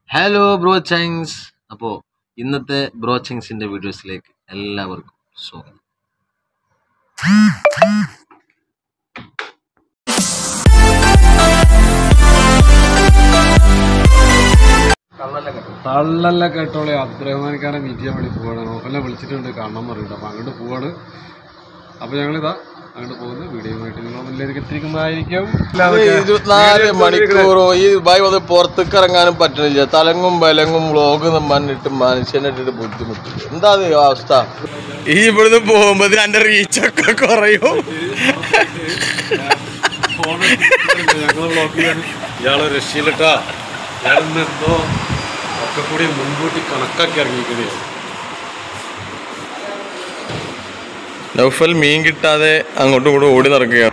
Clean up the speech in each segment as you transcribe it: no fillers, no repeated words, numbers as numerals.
Hello bro ചൈങ്സ്. അപ്പോൾ ഇന്നത്തെ bro ചൈങ്സിൻ്റെ വീഡിയോസിലേക്ക് എല്ലാവർക്കും സ്വാഗതം. thallalla kettoli abdurahman meet ചെയ്യാൻ വേണ്ടി പോവാണ്. നോഫലിനെ വിളിച്ചിട്ടുണ്ട്, കാണണം പറയുന്നുണ്ട്. അപ്പോൾ അങ്ങോട്ട് പോവാണ്. അപ്പോൾ ഞങ്ങളിതാ അങ്ങോട്ട് പോകുന്ന വീഡിയോയുമായിട്ട് നിങ്ങൾ മുന്നിലേക്ക് എത്തിക്കുന്നതായിരിക്കും. 24 മണിക്കൂറോ ഈ ബായ് അത് പുറത്തേക്ക് ഇറങ്ങാനും പറ്റണില്ല. തലങ്ങും ബലങ്ങും വ്ളോഗ് പറഞ്ഞിട്ട് മനുഷ്യനെ ഇട്ടിട്ട് ബുദ്ധിമുട്ട്. എന്താ അവസ്ഥ? ഈ ഇവിടുന്ന് പോകുമ്പോ എന്റെ റീച്ചൊക്കെ കുറയും. ഞങ്ങളെ വ്ളോഗ് ചെയ്യാൻ ഇയാളെ രക്ഷയിലിട്ടാ. ഞാനെന്തോ ഒക്കെ കൂടി മുൻകൂട്ടി കണക്കാക്കി ഇറങ്ങിയിരിക്കണേ. നൗഫൽ മീൻ കിട്ടാതെ അങ്ങോട്ടും ഇങ്ങോട്ടും ഓടി നടക്കുകയാണ്.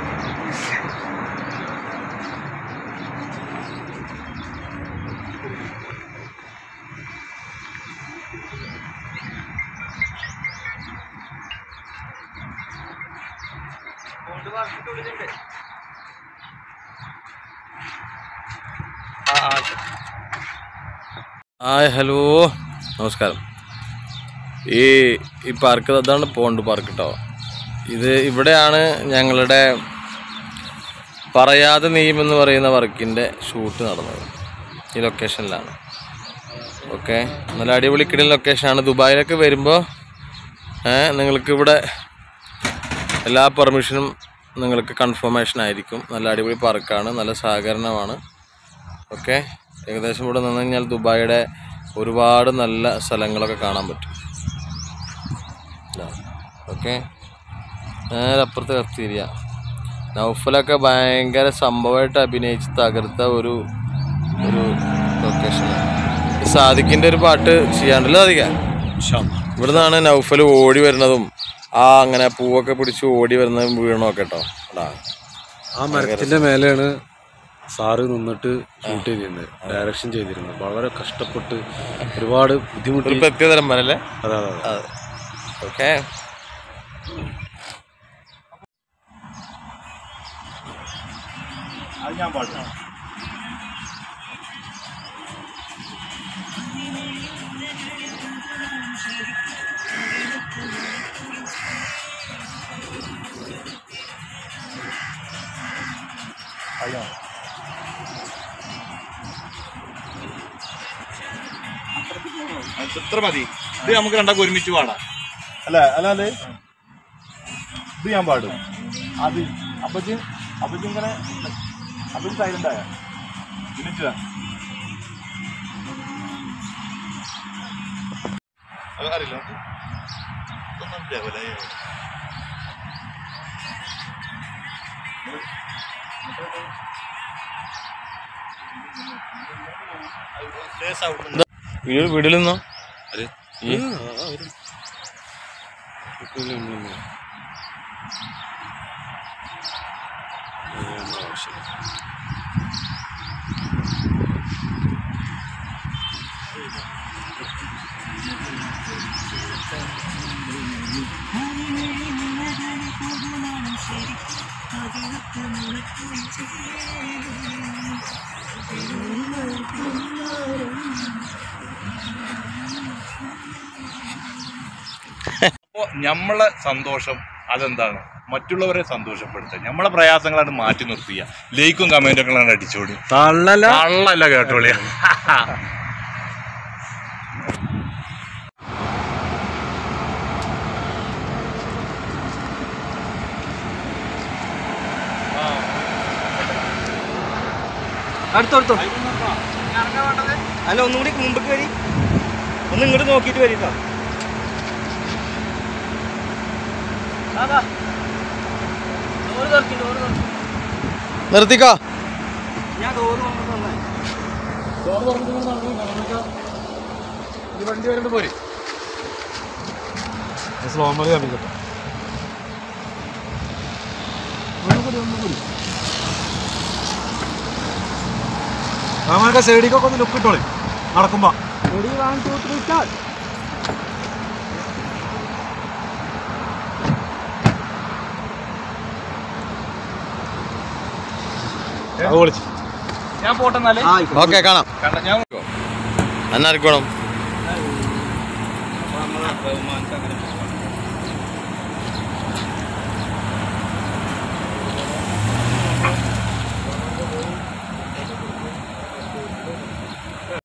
ഹായ്, ഹലോ, നമസ്കാരം. ഈ പാർക്ക് അതാണ് പോണ്ട് പാർക്ക് കേട്ടോ. ഇവിടെയാണ് ഞങ്ങളുടെ പറയാതെ നീമെന്ന് പറയുന്ന വർക്കിൻ്റെ ഷൂട്ട് നടന്നത്. ഈ ലൊക്കേഷനിലാണ്. ഓക്കെ, നല്ല അടിപൊളി കിടിലൻ ലൊക്കേഷനാണ്. ദുബായിലൊക്കെ വരുമ്പോൾ നിങ്ങൾക്ക് ഇവിടെ എല്ലാ പെർമിഷനും നിങ്ങൾക്ക് കൺഫർമേഷൻ ആയിരിക്കും. നല്ല അടിപൊളി പാർക്കാണ്, നല്ല സഹകരണമാണ്. ഓക്കെ, ഏകദേശം ഇവിടെ നിന്ന് കഴിഞ്ഞാൽ ദുബായിയുടെ ഒരുപാട് നല്ല സ്ഥലങ്ങളൊക്കെ കാണാൻ പറ്റും. ഓക്കെ, നേരെ അപ്പുറത്ത് കഫ്തീരിയ. നൗഫലൊക്കെ ഭയങ്കര സംഭവമായിട്ട് അഭിനയിച്ച് തകർത്ത ഒരു ലൊക്കേഷനാണ്. സാദിഖിൻ്റെ ഒരു പാട്ട് ചെയ്യാണ്ടല്ലോ സാദിഖ. ഇവിടെ നിന്നാണ് നൗഫൽ ഓടി വരുന്നതും അങ്ങനെ പൂവൊക്കെ പിടിച്ച് ഓടി വരുന്നതും വീണൊക്കെ കേട്ടോ. ആ മരത്തിൻ്റെ മേലെയാണ് സാറ് നിന്നിട്ട് ഷൂട്ട് ചെയ്തിരുന്നത്, ഡയറക്ഷൻ ചെയ്തിരുന്നത്. വളരെ കഷ്ടപ്പെട്ട് ഒരുപാട് ബുദ്ധിമുട്ട്. പ്രത്യേകതരം വരല്ലേ? അതെ അതെ അതെ. ഓക്കെ, അത് ഞാൻ പാടും. ഇത്ര മതി. ഇത് നമുക്ക് രണ്ടാൾക്ക് ഒരുമിച്ച് പാടാം. അല്ല അല്ലാതെ ഇത് ഞാൻ പാടും. അത് അപ്പച്ചി ഇങ്ങനെ അപ്പച്ചി സൈലന്റ് ആയ ഒരുമിച്ച് അറിയില്ല. വീട്ടിൽ നിന്നോ നമ്മളെ സന്തോഷം അതെന്താണ്? മറ്റുള്ളവരെ സന്തോഷപ്പെടുത്തുക. നമ്മളെ പ്രയാസങ്ങളാണ് മാറ്റി നിർത്തിയ ലൈക്കും കമന്റൊക്കെ അടിച്ചോടി. തള്ളല്ല കേട്ടോളി. അടുത്തോ അല്ല, ഒന്നും കൂടി മുമ്പ് വരി, ഒന്ന് ഇങ്ങോട്ട് നോക്കിയിട്ട് വരിട്ടോ. നിർത്തിക്കോ. ഞാൻ വണ്ടി വരുന്നത് പോരെ സ്ലോ മതി കാണിക്കട്ടെ. ഒന്നുകൂടി നമുക്ക് സൈഡിക്കൊക്കെ ഒന്ന് ലുക്ക് ഇട്ടോളി നടക്കുമ്പോ. ഞാൻ പോട്ടെന്നാലേ. ഓക്കെ, കാണാം. ഞാൻ എന്നാർക്ക് വേണം? അപ്പോൾ നമ്മൾ അബ്ദുറഹ്മാൻക്ക് അങ്ങനെ പോകാം.